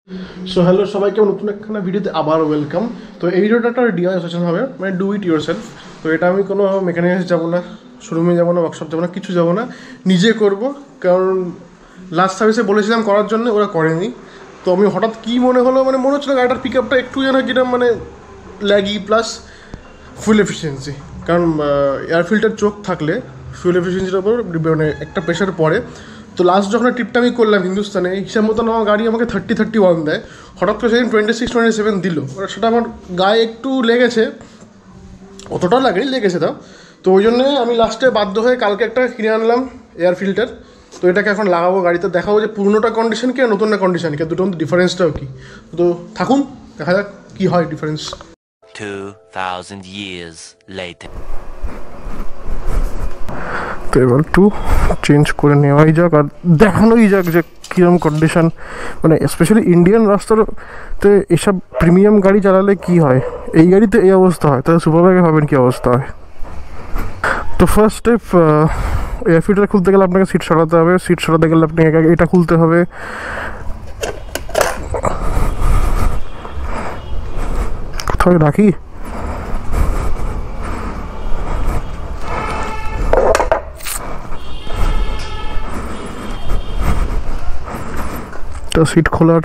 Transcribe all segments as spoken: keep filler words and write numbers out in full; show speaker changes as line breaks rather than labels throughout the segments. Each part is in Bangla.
সো হ্যালো সবাইকে নতুন একটা ভিডিওতে আবার ওয়েলকাম। তো এই ভিডিওটা একটা ডিআই সেশন হবে, মানে ডু ইট ইউর সেলফ। তো এটা আমি কোনো মেকানিক্যাল যাবো না, শোরুমে যাবো না, ওয়ার্কশপ যাবো না, কিছু যাবো না, নিজে করব। কারণ লাস্ট সার্ভিসে বলেছিলাম করার জন্য, ওরা করেনি। তো আমি হঠাৎ কী মনে হলো, মানে মনে হচ্ছিলো গাড়িটার পিক আপটা একটু যেন কিনা মানে ল্যাগি প্লাস ফুয়েল এফিসিয়েন্সি। কারণ এয়ার ফিল্টার চোখ থাকলে ফুয়েল এফিসিয়েন্সির ওপর মানে একটা প্রেশার পড়ে। তো লাস্ট যখন ট্রিপটা আমি করলাম হিন্দুস্তানে, হিসাব মতন আমার গাড়ি আমাকে থার্টি থার্টি ওয়ান দেয়, হঠাৎ করে সেদিন টোয়েন্টি সিক্স টোয়েন্টি সেভেন দিল। সেটা আমার গায়ে একটু লেগেছে, অতটাও লাগেনি, লেগেছে তাও। তো ওই জন্যে আমি লাস্টে বাধ্য হয়ে কালকে একটা কিনে আনলাম এয়ার ফিল্টার। তো এটাকে এখন লাগাবো গাড়িতে, দেখাবো যে পুরনোটা কন্ডিশন কি আর নতুনটা কন্ডিশন কি, দুটোর মধ্যে ডিফারেন্সটাও কী। তো থাকুন, দেখা যাক কী হয় difference.
two thousand years later.
তো এবার একটু চেঞ্জ করে নেওয়াই যাক আর দেখানোই যাক যে কীরকম কন্ডিশন, মানে স্পেশালি ইন্ডিয়ান রাস্তাতে এসব প্রিমিয়াম গাড়ি চালালে কি হয়। এই গাড়িতে এই অবস্থা হয়, তাহলে সুপার বাইকে ভাবেন কী অবস্থা হয়। তো ফার্স্ট স্টেপ, এয়ার ফিল্টার খুলতে গেলে আপনাকে সিট সরাতে হবে। সিট সরাতে গেলে আপনাকে এটা খুলতে হবে। কোথায় রাখি, তো সিট খোলার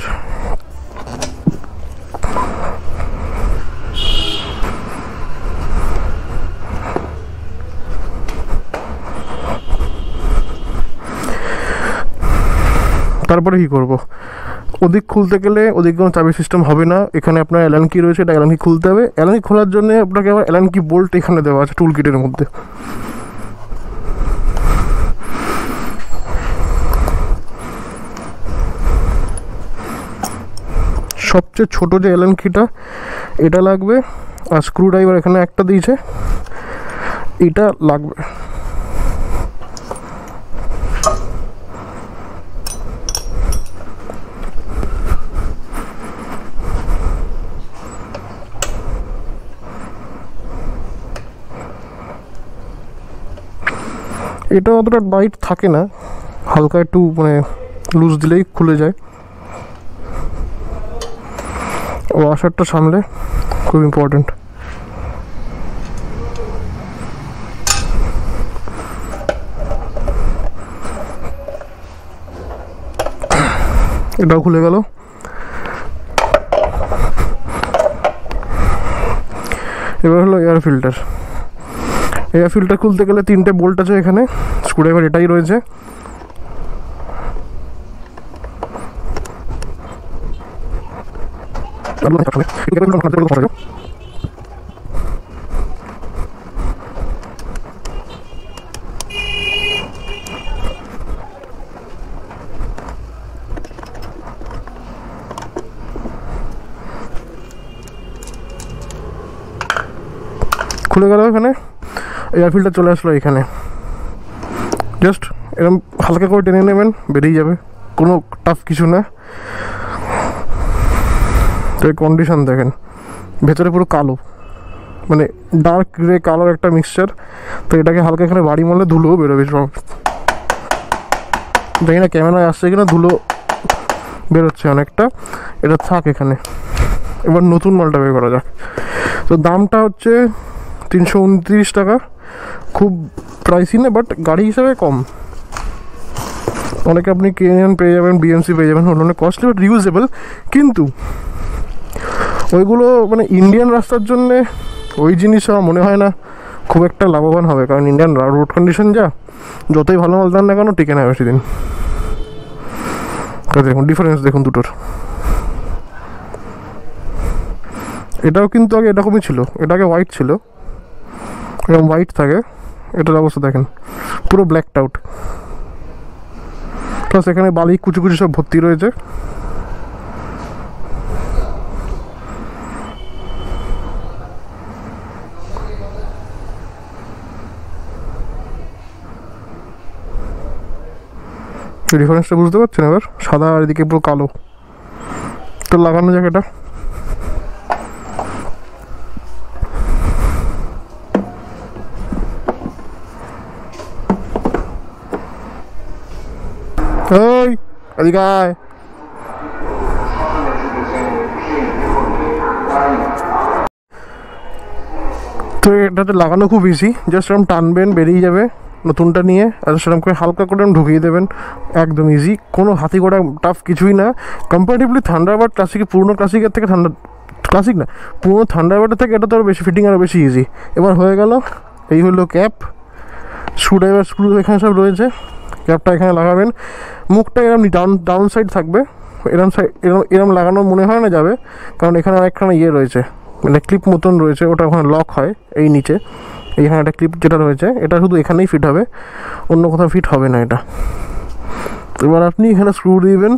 তারপরে কী করবো, ওদিক খুলতে গেলে ওদিক কোনো চাবি সিস্টেম হবে না। এখানে আপনার অ্যালান কি রয়েছে, এটা অ্যালান কি খুলতে হবে। অ্যালান কি খোলার জন্য আপনাকে আবার অ্যালান কি বোল্ট এখানে দেওয়া আছে টুল কিটের মধ্যে। সবচেয়ে ছোটো যে অ্যালান কিটা এটা লাগবে, আর স্ক্রু ড্রাইভার এখানে একটা দিয়েছে, এটা লাগবে। এটা অতটা টাইট থাকে না, হালকা একটু মানে লুজ দিলেই খুলে যায়। ওয়াশারটা সামলে খুব ইম্পর্টেন্ট। এটাও খুলে গেল। এবার হলো এয়ার ফিল্টার। এয়ার ফিল্টার খুলতে গেলে তিনটে বোল্ট আছে এখানে, স্ক্রুড্রাইভার এটাই রয়েছে। খুলে গেল। এখানে এয়ার ফিল্টার চলে আসলো এখানে, জাস্ট এরকম হালকা করে টেনে নেবেন, বেরিয়ে যাবে, কোনো টাফ কিছু না। তো এই কন্ডিশন দেখেন, ভেতরে পুরো কালো, মানে ডার্ক গ্রে কালো একটা মিক্সচার। তো এটাকে হালকা এখানে বাড়ি মারলে ধুলো বেরোবে সব। দেখি না ক্যামেরায় আসছে কিনা, ধুলো বেরোচ্ছে অনেকটা। এটা থাক এখানে, এবার নতুন মালটা বের করা যাক। তো দামটা হচ্ছে তিনশো উনত্রিশ টাকা, খুব প্রাইসি না, বাট গাড়ি হিসাবে কম। অনেকে আপনি কেএন পেয়ে যাবেন, বিএমসি পেয়ে যাবেন, অনেক কস্টলি বাট রিউজেবল। কিন্তু ওইগুলো মানে ইন্ডিয়ান রাস্তার জন্যে ওই জিনিস আমার মনে হয় না খুব একটা লাভবান হবে। কারণ ইন্ডিয়ান রোড কন্ডিশন যা, যতই ভালো মাল দেন না কেন টিকে না বেশি দিন। দেখুন ডিফারেন্স, দেখুন দুটোর। এটাও কিন্তু আগে এরকমই ছিল, এটা আগে হোয়াইট ছিল, এরকম হোয়াইট থাকে। এটার অবস্থা দেখেন, পুরো ব্ল্যাকড আউট, প্লাস এখানে বালি কুচু কুচু সব ভর্তি রয়েছে। ডিফারেন্সটা বুঝতে পারছেন? এবার সাদা আর এদিকে পুরো কালো। তো লাগানো যাক এটা। এই এদিকে আয়। তো এটাতে লাগানো খুব ইজি, জাস্ট এরকম টানবেন বেরিয়ে যাবে নতুনটা নিয়ে, আর সেরকম করে হালকা করে ঢুকিয়ে দেবেন, একদম ইজি, কোনো হাতি ঘোড়া টাফ কিছুই না। কম্পারেটিভলি থান্ডারবার্ড ক্লাসিক, পুরনো ক্লাসিকের থেকে ঠান্ডা ক্লাসিক না পুরনো থান্ডারবার্ডের থেকে এটা তো আরও বেশি ফিটিং, আরও বেশি ইজি। এবার হয়ে গেল, এই হলো ক্যাপ, স্ক্রুড্রাইভার স্ক্রু এখানে সব রয়েছে, ক্যাপটা এখানে লাগাবেন, মুখটা এরম ডাউন ডাউন সাইড থাকবে, এরম সাইড এরম এরম লাগানো মনে হয় না যাবে, কারণ এখানে আরেকখানা ইয়ে রয়েছে, মানে ক্লিপ মতন রয়েছে, ওটা ওখানে লক হয় এই নিচে, এইখানে একটা ক্লিপ যেটা রয়েছে এটা শুধু এখানেই ফিট হবে, অন্য কোথাও ফিট হবে না এটা। এবার আপনি এখানে স্ক্রু দিবেন,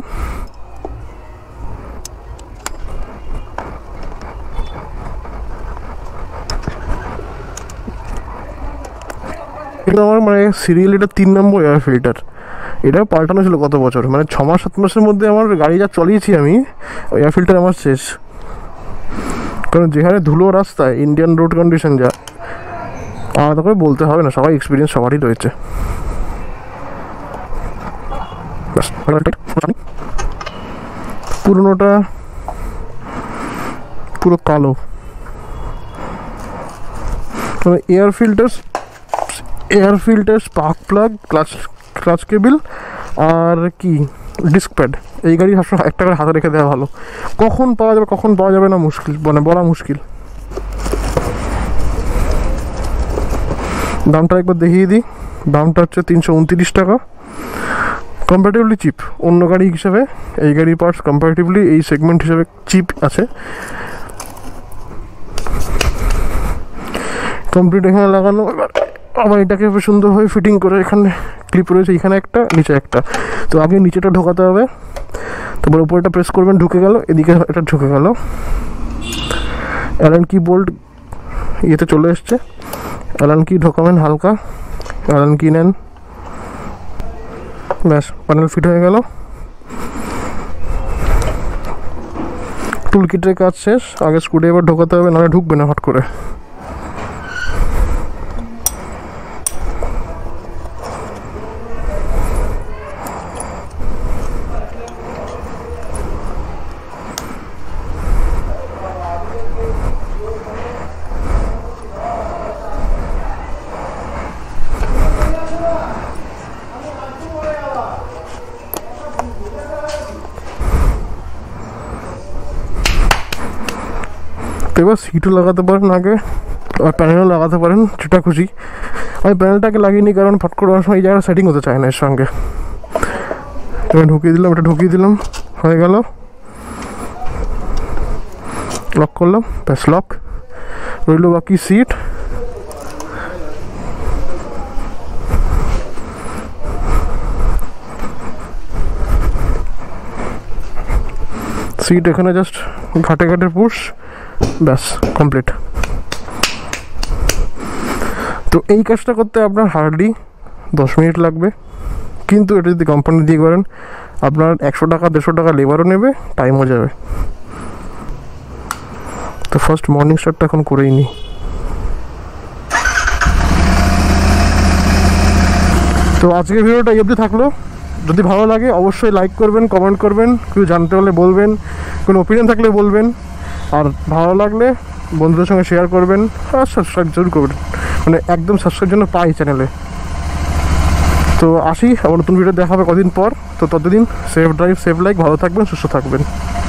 এটা আমার মানে সিরিয়াল এটা তিন নম্বর এয়ার ফিল্টার, এটা পাল্টানো ছিল কত বছর, মানে ছ মাস সাত মাসের মধ্যে আমার গাড়ি যা চালিয়েছি আমি, এয়ার ফিল্টার আমার শেষ। কারণ যেখানে ধুলো রাস্তায় ইন্ডিয়ান রোড কন্ডিশন যা, আলাদা করে বলতে হবে না, সবাই এক্সপিরিয়েন্স সবারই রয়েছে। পুরোনোটা পুরো কালো, air filter air filter spark plug, clutch clutch cable আর কি ডিস্ক প্যাড, এই গাড়ি সবসময় একটা করে হাতে রেখে দেওয়া ভালো, কখন পাওয়া যাবে কখন পাওয়া যাবে না মুশকিল, মানে বলা মুশকিল। দামটা একবার দেখিয়ে দিই, দামটা হচ্ছে তিনশো উনত্রিশ টাকা, কম্পারেটিভলি চিপ, অন্য গাড়ি হিসাবে এই গাড়ির পার্টস কম্পারেটিভলি এই সেগমেন্ট হিসাবে চিপ আছে। কমপ্লিট এখানে লাগানো, এবার আবার এটাকে সুন্দরভাবে ফিটিং করে, এখানে ক্লিপ রয়েছে, এখানে একটা নিচে একটা, তো আগে নিচেটা ঢোকাতে হবে, তারপর উপরটা প্রেস করবেন, ঢুকে গেল, এদিকে এটা ঢুকে গেল, অ্যালান কি বোল্ট ইয়েতে চলে এসছে, অ্যালান কি ঢোকাবেন হালকা, অ্যালান কি নেন, ব্যাস প্যানেল ফিট হয়ে গেল, টুল কিটের কাজ শেষ, আগে স্ক্রুড্রাইভার ঢোকাতে হবে, নাহলে ঢুকবে না হট করে। তো এবার সিটও লাগাতে পারেন আগে, আর প্যানেলও লাগাতে পারেন, যেটা খুশি। আমি প্যানেলটাকে লাগিয়ে নিই, কারণ ফট করে অনেক সময় এই জায়গাটা সেটিং হতে চায় না এর সঙ্গে। এটা ঢুকিয়ে দিলাম, এটা ঢুকিয়ে দিলাম, হয়ে গেল, লক করলাম, ব্যাস লক। রইল বাকি সিট, সিট এখানে জাস্ট ঘাটে ঘাটে পুশ, ব্যাস কমপ্লিট। তো এই কাজটা করতে আপনার হার্ডলি দশ মিনিট লাগবে, কিন্তু এটা যদি কোম্পানি দিয়ে করেন আপনার একশো টাকা দেড়শো টাকা লেবারও নেবে, টাইমও যাবে। তো ফার্স্ট মর্নিং স্টার্টটা এখন করেই নিই। তো আজকের ভিডিওটা এই অবধি থাকলো, যদি ভালো লাগে অবশ্যই লাইক করবেন, কমেন্ট করবেন, কিছু জানতে হলে বলবেন, কোনো ওপিনিয়ন থাকলে বলবেন, আর ভালো লাগলে বন্ধুদের সঙ্গে শেয়ার করবেন, আর সাবস্ক্রাইব জরুর করবেন, মানে একদম সাবস্ক্রাইব জন্য পাই চ্যানেলে। তো আসি, আবার নতুন ভিডিও দেখা হবে কদিন পর, তো ততদিন সেফ ড্রাইভ সেফ লাইক, ভালো থাকবেন, সুস্থ থাকবেন।